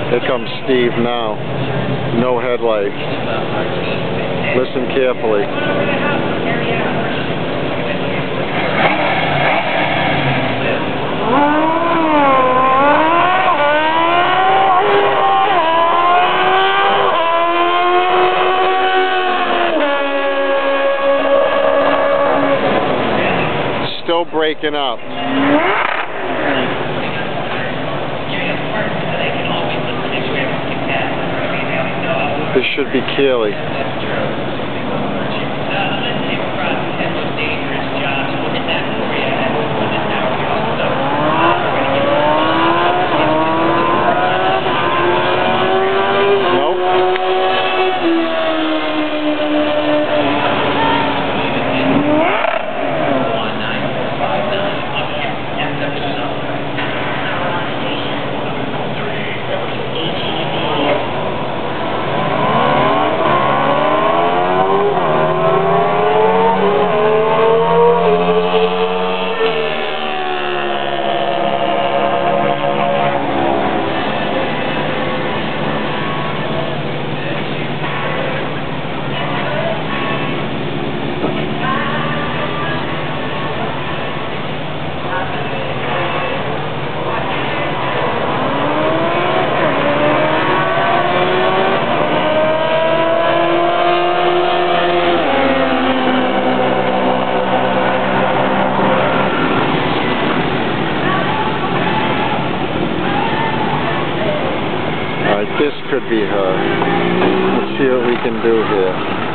Here comes Steve now. No headlights. Listen carefully. Still breaking up. This should be Keeley. This could be her. Let's see what we can do here.